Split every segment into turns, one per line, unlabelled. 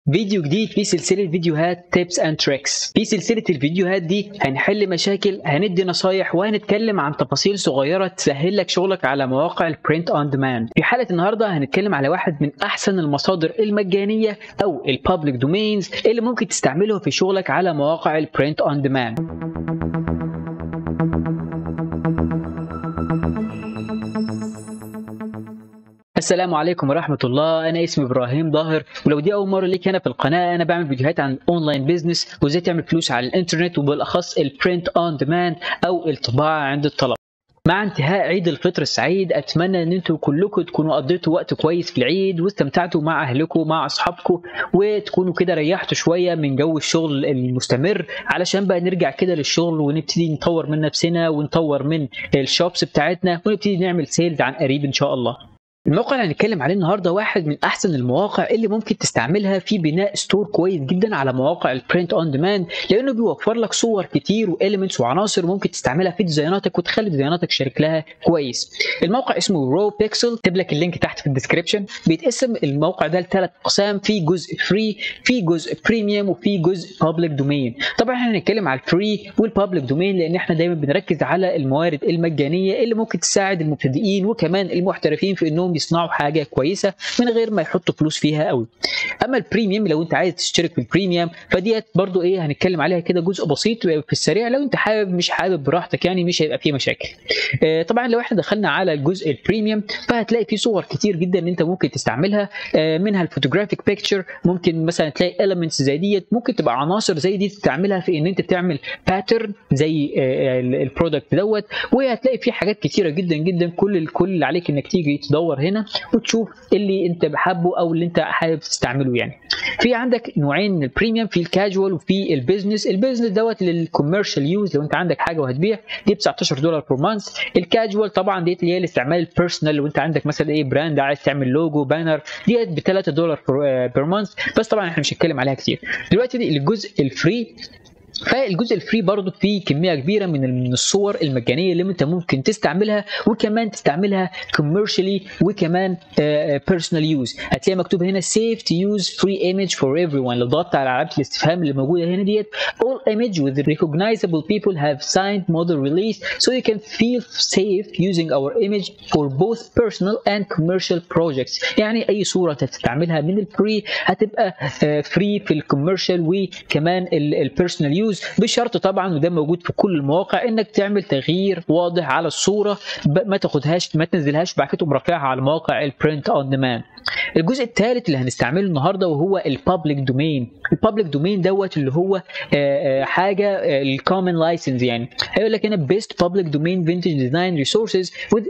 فيديو جديد في سلسلة فيديوهات تيبس اند تريكس. في سلسلة الفيديوهات دي هنحل مشاكل، هندي نصايح، وهنتكلم عن تفاصيل صغيرة تسهل لك شغلك على مواقع البرنت اون ديماند. في حلقة النهاردة هنتكلم على واحد من احسن المصادر المجانية او البابليك دومينز اللي ممكن تستعمله في شغلك على مواقع البرنت اون ديماند. السلام عليكم ورحمة الله. أنا اسمي إبراهيم ظاهر، ولو دي أول مرة ليك هنا في القناة أنا بعمل فيديوهات عن الأونلاين بيزنس وإزاي تعمل فلوس على الإنترنت، وبالأخص البرنت أون ديماند أو الطباعة عند الطلب. مع انتهاء عيد الفطر السعيد أتمنى إن أنتوا كلكم تكونوا قضيتوا وقت كويس في العيد واستمتعتوا مع أهلكم مع أصحابكم، وتكونوا كده ريحتوا شوية من جو الشغل المستمر، علشان بقى نرجع كده للشغل ونبتدي نطور من نفسنا ونطور من الشوبس بتاعتنا ونبتدي نعمل سيلز عن قريب إن شاء الله. الموقع اللي هنتكلم عليه النهارده واحد من احسن المواقع اللي ممكن تستعملها في بناء ستور كويس جدا على مواقع البرنت اون ديماند، لانه بيوفر لك صور كتير واليمنتس وعناصر ممكن تستعملها في ديزايناتك وتخلي ديزايناتك شكلها كويس. الموقع اسمه رو بيكسل، اكتب لك اللينك تحت في الديسكربشن. بيتقسم الموقع ده لثلاث اقسام، في جزء فري، في جزء بريميوم، وفي جزء بابليك دومين. طبعا احنا هنتكلم على الفري والبابليك دومين لان احنا دايما بنركز على الموارد المجانيه اللي ممكن تساعد المبتدئين وكمان المحترفين في انهم يصنعوا حاجه كويسه من غير ما يحطوا فلوس فيها قوي. اما البريميوم لو انت عايز تشترك في البريميوم فديت برضو هنتكلم عليها كده جزء بسيط في السريع، لو انت حابب مش حابب براحتك، يعني مش هيبقى فيه مشاكل. طبعا لو احنا دخلنا على الجزء البريميوم فهتلاقي فيه صور كتير جدا انت ممكن تستعملها، منها الفوتوغرافيك بيكتشر، ممكن مثلا تلاقي elements زي ديت، ممكن تبقى عناصر زي دي تستعملها في ان انت تعمل باترن زي البرودكت دوت، وهتلاقي فيه حاجات كتيره جدا جدا. كل اللي عليك انك تيجي تدور هنا وتشوف اللي انت حابه او اللي انت حابب تستعمله. يعني في عندك نوعين من البريميوم، في الكاجوال وفي البيزنس. البيزنس دوت للكوميرشال يوز، لو انت عندك حاجه وهتبيع دي ب $19 بير مانث. الكاجوال طبعا ديت اللي هي الاستعمال البيرسونال، لو انت عندك مثلا براند عايز تعمل لوجو بانر ديت ب $3 بير مانث، بس طبعا احنا مش هنتكلم عليها كتير دلوقتي. دي الجزء الفري. فالجزء الفري برضه فيه كميه كبيره من الصور المجانيه اللي انت ممكن تستعملها، وكمان تستعملها كوميرشالي وكمان بيرسونال يوز. هتلاقي مكتوب هنا safe to use free image for everyone. لو ضغطت على علامه الاستفهام اللي موجوده هنا ديت all image with recognizable people have signed model release so you can feel safe using our image for both personal and commercial projects. يعني اي صوره تستعملها من الفري هتبقى فري في الكوميرشال وكمان البيرسونال يوز، بشرط طبعا وده موجود في كل المواقع انك تعمل تغيير واضح على الصوره، ما تاخدهاش ما تنزلهاش بعد كده مرفعها على مواقع البرنت اون ديماند. الجزء الثالث اللي هنستعمله النهارده وهو البابليك دومين. البابليك دومين دوت اللي هو حاجه الكومن لايسنس، يعني هيقول لك هنا best public domain vintage design resources with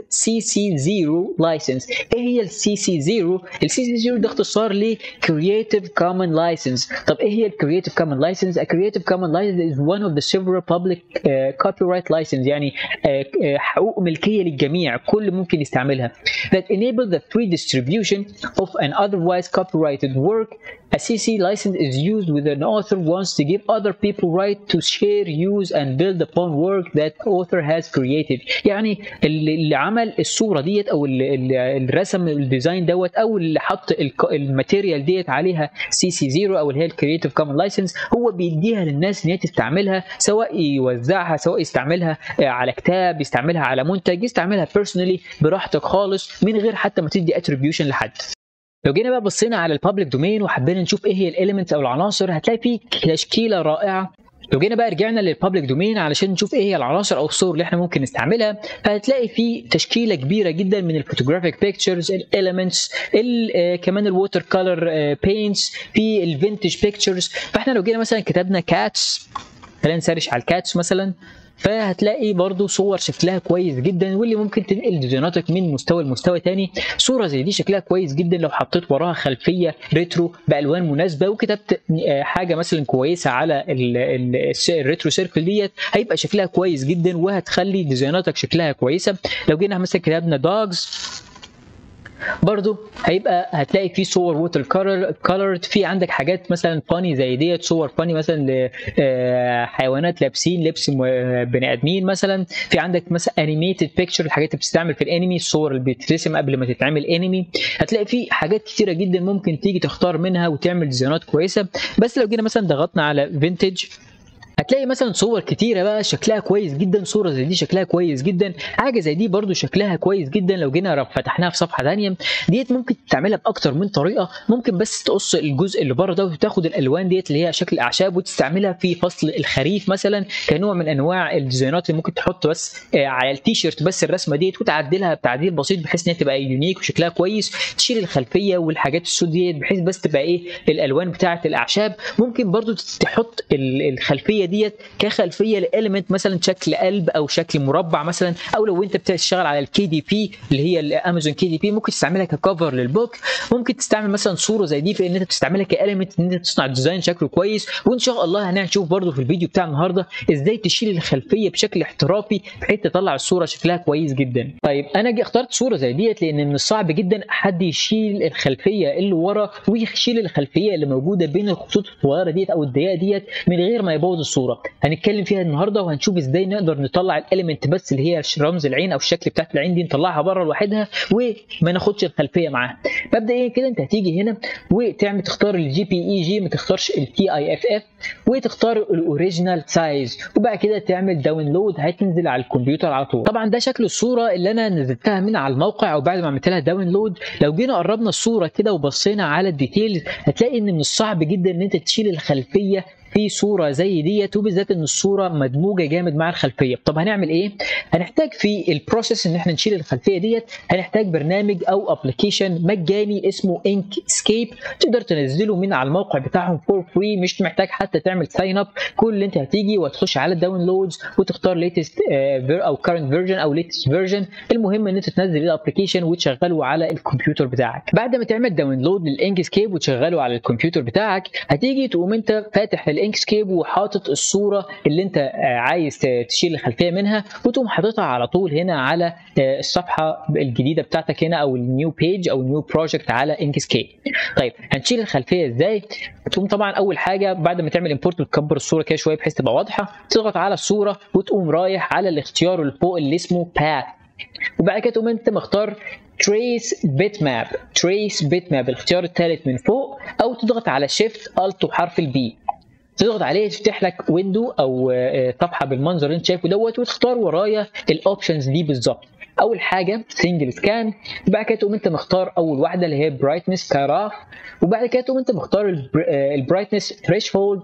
CC0 license. ايه هي السي سي 0؟ السي سي 0 ده اختصار ل Creative Commons License. طب ايه هي الكرييتيف كومن لايسنس؟ A Creative Commons License is one of the several public copyright license، يعني حقوق ملكيه للجميع كل ممكن يستعملها that enable the free distribution of an otherwise copyrighted work. A CC license is used when an author wants to give other people right to share, use and build upon work that author has created. يعني اللي عمل الصورة ديت او اللي رسم الديزاين دوت او اللي حط الماتيريال ديت عليها CC0 او اللي هي الكرييتيف كومن لايسنس، هو بيديها للناس ان هي تستعملها، سواء يوزعها، سواء يستعملها على كتاب، يستعملها على منتج، يستعملها بيرسونالي براحتك خالص من غير حتى ما تدي اتريبيوشن لحد. لو جينا بقى بصينا على البابليك دومين وحبينا نشوف ايه هي الاليمنتس او العناصر هتلاقي فيه تشكيله رائعه. لو جينا بقى رجعنا للبابليك دومين علشان نشوف ايه هي العناصر او الصور اللي احنا ممكن نستعملها، فهتلاقي فيه تشكيله كبيره جدا من الفوتوغرافيك بيكتشرز، الاليمنتس، كمان الووتر كولر بينتس، في الفينتج بيكتشرز. فاحنا لو جينا مثلا كتبنا كاتس، خلينا نسرش على الكاتس مثلا، فهتلاقي برضو صور شكلها كويس جدا واللي ممكن تنقل ديزايناتك من مستوى لمستوى تاني. صوره زي دي شكلها كويس جدا لو حطيت وراها خلفيه ريترو بالوان مناسبه وكتبت حاجه مثلا كويسه على الريترو سيركل ديت هيبقى شكلها كويس جدا وهتخلي ديزايناتك شكلها كويسه. لو جينا مثلا كتبنا دوجز برضو هيبقى هتلاقي في صور ووتر كولرد، في عندك حاجات مثلا فاني زي ديت، صور فاني مثلا لحيوانات لابسين لبس بني ادمين مثلا. في عندك مثلا انيميتد بيكتشر، الحاجات اللي بتستعمل في الانمي، الصور اللي بتترسم قبل ما تتعمل انمي. هتلاقي في حاجات كتيره جدا ممكن تيجي تختار منها وتعمل ديزاينات كويسه. بس لو جينا مثلا ضغطنا على فينتج هتلاقي مثلا صور كتيره بقى شكلها كويس جدا، صوره زي دي شكلها كويس جدا، حاجه زي دي برده شكلها كويس جدا. لو جينا فتحناها في صفحه ثانيه ديت ممكن تعملها باكتر من طريقه. ممكن بس تقص الجزء اللي بره ده وتاخد الالوان ديت اللي هي شكل الاعشاب وتستعملها في فصل الخريف مثلا كنوع من انواع الديزاينات اللي ممكن تحط بس على التيشيرت بس الرسمه ديت وتعدلها بتعديل بسيط بحيث ان هي تبقى يونيك وشكلها كويس. تشيل الخلفيه والحاجات السود ديت بحيث بس تبقى ايه الالوان بتاعه الاعشاب. ممكن برده تحط الخلفيه ديت كخلفيه لاليمنت مثلا شكل قلب او شكل مربع مثلا، او لو انت بتشتغل على الكي دي بي اللي هي الامازون كي دي بي ممكن تستعملها ككفر للبوك. ممكن تستعمل مثلا صوره زي دي في ان انت تستعملها كاليمنت ان انت تصنع ديزاين شكله كويس. وان شاء الله هنشوف برده في الفيديو بتاع النهارده ازاي تشيل الخلفيه بشكل احترافي بحيث تطلع الصوره شكلها كويس جدا. طيب انا اخترت صوره زي ديت لان من الصعب جدا حد يشيل الخلفيه اللي ورا ويشيل الخلفيه اللي موجوده بين الخطوط الصغيره ديت او الضيقه ديت من غير ما يبوظ الصوره. هنتكلم فيها النهارده وهنشوف ازاي نقدر نطلع الاليمنت بس اللي هي رمز العين او الشكل بتاعت العين دي نطلعها بره لوحدها وما ناخدش الخلفيه معاها. مبدئيا كده انت هتيجي هنا وتعمل تختار الجي بي اي جي، ما تختارش التي اي اف اف، وتختار الاوريجينال سايز، وبعد كده تعمل داونلود هتنزل على الكمبيوتر على طول. طبعا ده شكل الصوره اللي انا نزلتها من على الموقع وبعد ما عملت لها داونلود. لو جينا قربنا الصوره كده وبصينا على الديتيلز هتلاقي ان من الصعب جدا ان انت تشيل الخلفيه في صوره زي ديت وبالذات ان الصوره مدموجه جامد مع الخلفيه. طب هنعمل ايه؟ هنحتاج في البروسيس ان احنا نشيل الخلفيه ديت هنحتاج برنامج او ابلكيشن مجاني اسمه انكسكيب، تقدر تنزله من على الموقع بتاعهم فور فري، مش محتاج حتى تعمل ساين اب. كل اللي انت هتيجي وتخش على الداونلودز وتختار ليتست او كارنت فيرجن او ليتست فيرجن، المهم ان انت تنزل الابلكيشن وتشغله على الكمبيوتر بتاعك. بعد ما تعمل داونلود للانكسكيب وتشغله على الكمبيوتر بتاعك هتيجي تقوم انت فاتح الانكسكيب وحاطط الصوره اللي انت عايز تشيل الخلفيه منها وتقوم حاططها على طول هنا على الصفحه الجديده بتاعتك هنا او النيو بيج او النيو بروجكت على انكسكيب. طيب هنشيل الخلفيه ازاي؟ تقوم طبعا اول حاجه بعد ما تعمل امبورت وتكبر الصوره كده شويه بحيث تبقى واضحه تضغط على الصوره وتقوم رايح على الاختيار اللي فوق اللي اسمه باث، وبعد كده تقوم انت مختار تريس بيت ماب. تريس بيت ماب الاختيار الثالث من فوق، او تضغط على شيفت الت وحرف البي تضغط عليه يفتح لك ويندو او صفحه بالمنظر اللي انت شايفه دوت وتختار ورايا الاوبشنز دي بالظبط. اول حاجه سنجل سكان، وبعد كده تقوم انت مختار اول واحده اللي هي برايتنس كراف، وبعد كده تقوم انت مختار البرايتنس ثريشولد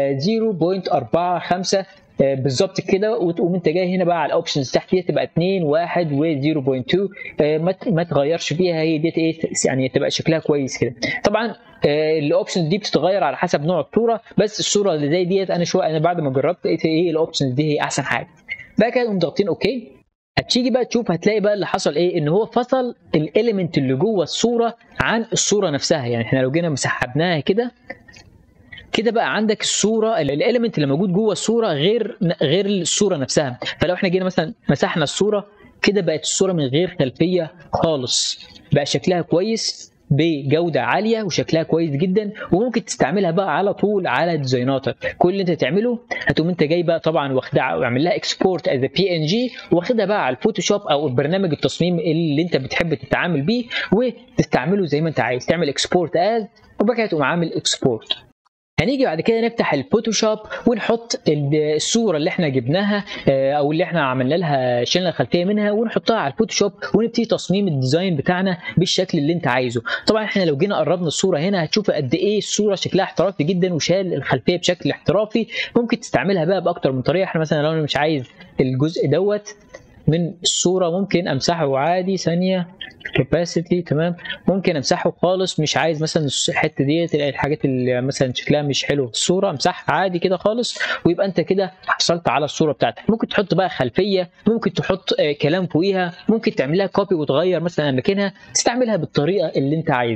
0.45 بالظبط كده، وتقوم انت جاي هنا بقى على الاوبشنز تحت دي تبقى 2 1 و 0.2 ما تغيرش فيها، هي ديت ايه يعني تبقى شكلها كويس كده. طبعا الاوبشنز دي بتتغير على حسب نوع الصوره، بس الصوره اللي زي ديت انا بعد ما جربت لقيت ايه الاوبشنز دي هي احسن حاجه. بقى كده نقوم ضاغطين اوكي. هتيجي بقى تشوف هتلاقي بقى اللي حصل ايه ان هو فصل الاليمنت اللي جوه الصوره عن الصوره نفسها. يعني احنا لو جينا مسحبناها كده بقى عندك الصوره الاليمنت اللي موجود جوه الصوره غير الصوره نفسها. فلو احنا جينا مثلا مسحنا الصوره كده بقت الصوره من غير خلفيه خالص، بقى شكلها كويس بجوده عاليه وشكلها كويس جدا وممكن تستعملها بقى على طول على ديزايناتك. كل اللي انت تعمله هتقوم انت جاي بقى طبعا واخدها واعمل لها اكسبورت از بي ان جي واخدها بقى على الفوتوشوب او برنامج التصميم اللي انت بتحب تتعامل بيه وتستعمله زي ما انت عايز. تعمل اكسبورت از وبعد كده تقوم عامل اكسبورت. هنيجي بعد كده نفتح الفوتوشوب ونحط الصوره اللي احنا جبناها او اللي احنا عملنا لها شلنا الخلفيه منها ونحطها على الفوتوشوب ونبتدي تصميم الديزاين بتاعنا بالشكل اللي انت عايزه. طبعا احنا لو جينا قربنا الصوره هنا هتشوف قد ايه الصوره شكلها احترافي جدا وشال الخلفيه بشكل احترافي. ممكن تستعملها بقى باكتر من طريقه. احنا مثلا لو انا مش عايز الجزء دوت من الصوره ممكن امسحه عادي ثانيه كاباسيتي تمام، ممكن امسحه خالص. مش عايز مثلا الحته ديت الحاجات اللي مثلا شكلها مش حلو في الصوره امسحها عادي كده خالص ويبقى انت كده حصلت على الصوره بتاعتك. ممكن تحط بقى خلفيه، ممكن تحط كلام فوقيها، ممكن تعمل لها كوبي وتغير مثلا اماكنها، تستعملها بالطريقه اللي انت عايزها.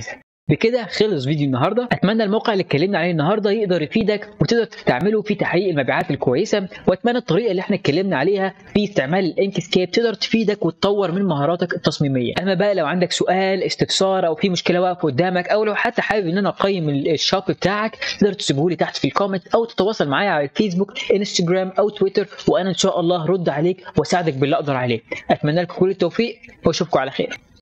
بكده خلص فيديو النهارده. اتمنى الموقع اللي اتكلمنا عليه النهارده يقدر يفيدك وتقدر تستعمله في تحقيق المبيعات الكويسه، واتمنى الطريقه اللي احنا اتكلمنا عليها في استعمال الانكسكيب تقدر تفيدك وتطور من مهاراتك التصميميه. اما بقى لو عندك سؤال، استفسار، او في مشكله واقفه قدامك، او لو حتى حابب ان انا اقيم الشوب بتاعك، تقدر تسيبه لي تحت في الكومنت او تتواصل معايا على الفيسبوك، انستجرام او تويتر، وانا ان شاء الله هرد عليك واساعدك باللي اقدر عليه. اتمنى لكم كل التوفيق واشوفكم على خير.